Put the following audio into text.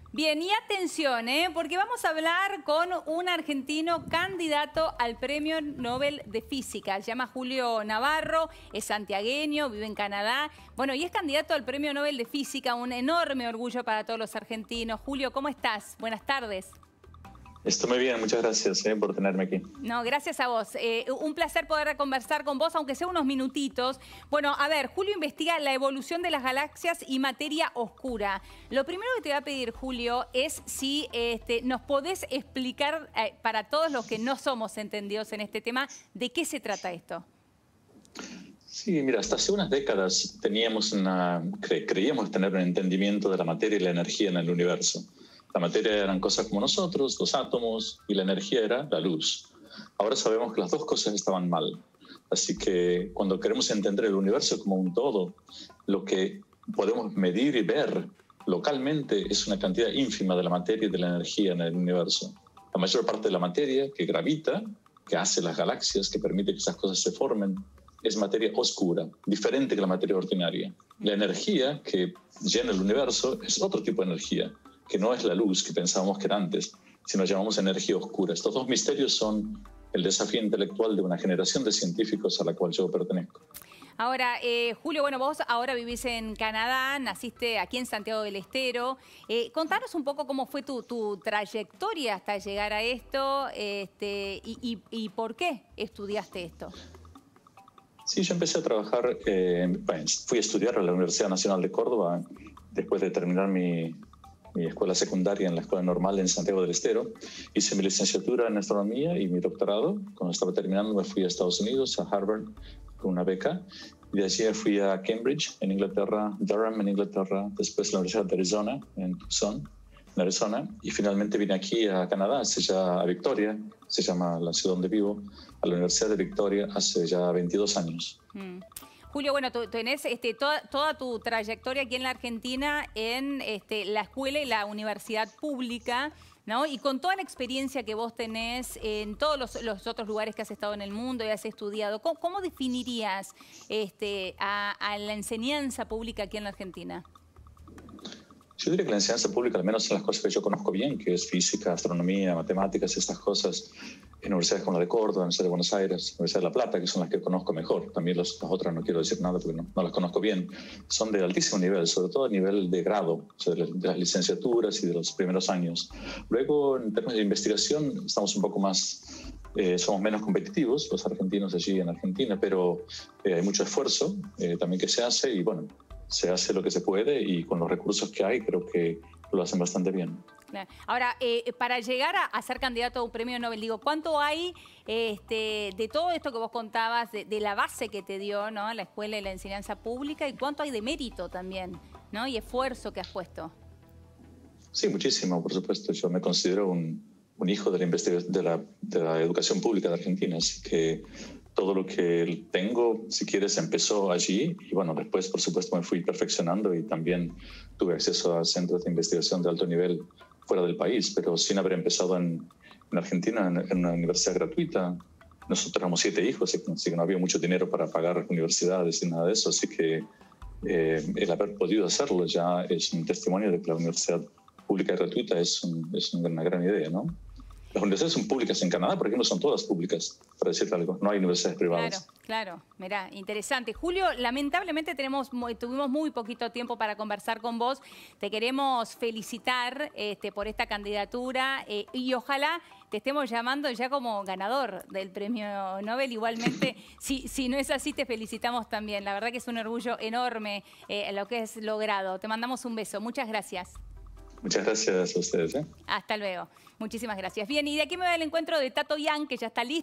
Bien, y atención, porque vamos a hablar con un argentino candidato al Premio Nobel de Física. Se llama Julio Navarro, es santiagueño, vive en Canadá. Bueno, y es candidato al Premio Nobel de Física, un enorme orgullo para todos los argentinos. Julio, ¿cómo estás? Buenas tardes. Estoy muy bien, muchas gracias por tenerme aquí. No, gracias a vos. Un placer poder conversar con vos, aunque sea unos minutitos. Bueno, a ver, Julio investiga la evolución de las galaxias y materia oscura. Lo primero que te voy a pedir, Julio, es si nos podés explicar para todos los que no somos entendidos en este tema, ¿de qué se trata esto? Sí, mira, hasta hace unas décadas creíamos tener un entendimiento de la materia y la energía en el universo. La materia eran cosas como nosotros, los átomos, y la energía era la luz. Ahora sabemos que las dos cosas estaban mal. Así que cuando queremos entender el universo como un todo, lo que podemos medir y ver localmente es una cantidad ínfima de la materia y de la energía en el universo. La mayor parte de la materia que gravita, que hace las galaxias, que permite que esas cosas se formen, es materia oscura, diferente que la materia ordinaria. La energía que llena el universo es otro tipo de energía, que no es la luz que pensábamos que era antes, sino llamamos energía oscura. Estos dos misterios son el desafío intelectual de una generación de científicos a la cual yo pertenezco. Ahora, Julio, bueno, vos ahora vivís en Canadá, naciste aquí en Santiago del Estero. Contanos un poco cómo fue tu trayectoria hasta llegar a esto y por qué estudiaste esto. Sí, yo empecé a trabajar, fui a estudiar a la Universidad Nacional de Córdoba después de terminar mi escuela secundaria en la Escuela Normal en Santiago del Estero. Hice mi licenciatura en astronomía y mi doctorado. Cuando estaba terminando me fui a Estados Unidos, a Harvard, con una beca. Y de allí fui a Cambridge, en Inglaterra, Durham, en Inglaterra, después a la Universidad de Arizona, en Tucson, en Arizona. Y finalmente vine aquí a Canadá, a Victoria, se llama la ciudad donde vivo, a la Universidad de Victoria hace ya 22 años. Julio, bueno, tú tenés toda tu trayectoria aquí en la Argentina en la escuela y la universidad pública, ¿no? Y con toda la experiencia que vos tenés en todos los otros lugares que has estado en el mundo y has estudiado, ¿cómo definirías a la enseñanza pública aquí en la Argentina? Yo diría que la enseñanza pública, al menos en las cosas que yo conozco bien, que es física, astronomía, matemáticas, estas cosas, en universidades como la de Córdoba, la Universidad de Buenos Aires, la Universidad de La Plata, que son las que conozco mejor. También las otras no quiero decir nada porque no las conozco bien. Son de altísimo nivel, sobre todo a nivel de grado, o sea, de las licenciaturas y de los primeros años. Luego, en términos de investigación, estamos un poco más... somos menos competitivos, los argentinos allí en Argentina, pero hay mucho esfuerzo también que se hace y bueno, se hace lo que se puede y con los recursos que hay creo que lo hacen bastante bien. Ahora, para llegar a ser candidato a un premio Nobel, digo, ¿cuánto hay de todo esto que vos contabas, de la base que te dio, ¿no?, la escuela y la enseñanza pública, y cuánto hay de mérito también, ¿no?, y esfuerzo que has puesto? Sí, muchísimo, por supuesto. Yo me considero un hijo de la educación pública de Argentina, así que todo lo que tengo, si quieres, empezó allí y bueno, después por supuesto me fui perfeccionando y también tuve acceso a centros de investigación de alto nivel fuera del país, pero sin haber empezado en Argentina en una universidad gratuita. Nosotros éramos 7 hijos, así que no había mucho dinero para pagar universidades y nada de eso, así que el haber podido hacerlo ya es un testimonio de que la universidad pública y gratuita es una gran idea, ¿no? Las universidades son públicas en Canadá, por ejemplo, son todas públicas, para decirte algo. No hay universidades privadas. Claro. Mirá, interesante. Julio, lamentablemente tuvimos muy poquito tiempo para conversar con vos. Te queremos felicitar por esta candidatura y ojalá te estemos llamando ya como ganador del Premio Nobel. Igualmente, si no es así, te felicitamos también. La verdad que es un orgullo enorme lo que has logrado. Te mandamos un beso. Muchas gracias. Muchas gracias a ustedes. Hasta luego. Muchísimas gracias. Bien, y de aquí me voy al encuentro de Tato Yang, que ya está listo.